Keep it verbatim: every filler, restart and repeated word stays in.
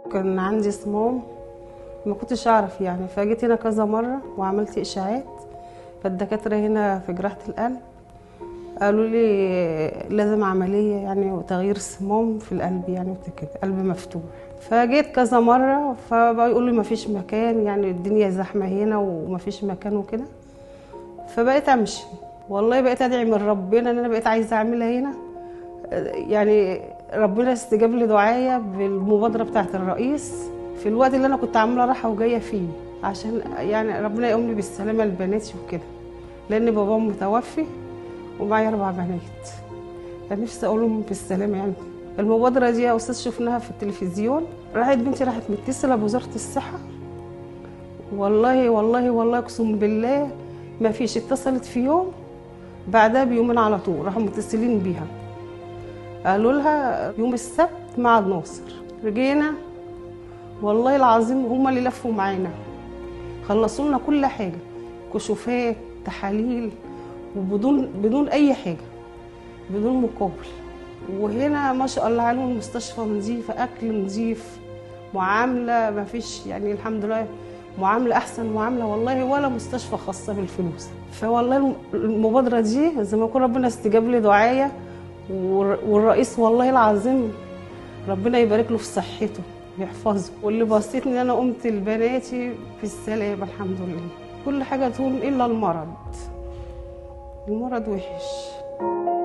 كان عندي صمام ما كنتش اعرف يعني، فجيت هنا كذا مره وعملت اشاعات. فالدكاتره هنا في جراحه القلب قالوا لي لازم عمليه يعني وتغيير صمام في القلب يعني وكده، قلب مفتوح. فجيت كذا مره فبيقولوا لي ما فيش مكان، يعني الدنيا زحمه هنا وما فيش مكان وكده. فبقيت امشي، والله بقيت ادعي من ربنا ان انا بقيت عايزه اعملها هنا. يعني ربنا استجاب لي دعايا بالمبادره بتاعه الرئيس في الوقت اللي انا كنت عامله راحه وجايه فيه، عشان يعني ربنا يقوم لي بالسلامه لبناتي وكده، لان باباهم متوفي ومعايا اربع بنات. كان نفسي اقول لهم بالسلامه يعني. المبادره دي يا استاذ شفناها في التلفزيون، راحت بنتي راحت متصله بوزاره الصحه، والله والله والله اقسم بالله ما فيش، اتصلت في يوم بعدها بيومين على طول راحوا متصلين بيها، قالوا لها يوم السبت معهد ناصر. رجينا والله العظيم هم اللي لفوا معانا، خلصوا لنا كل حاجه، كشوفات تحاليل، وبدون بدون اي حاجه، بدون مقابل. وهنا ما شاء الله عليهم المستشفى نظيفه، اكل نظيف، معامله ما فيش يعني الحمد لله، معامله احسن معامله والله، ولا مستشفى خاصه بالفلوس. فوالله المبادره دي زي ما يكون ربنا استجاب لي دعايا، والرئيس والله العظيم ربنا يبارك له في صحته ويحفظه، واللي بسطني ان انا قمت لبناتي في السلامه الحمد لله. كل حاجه تهون الا المرض، المرض وحش.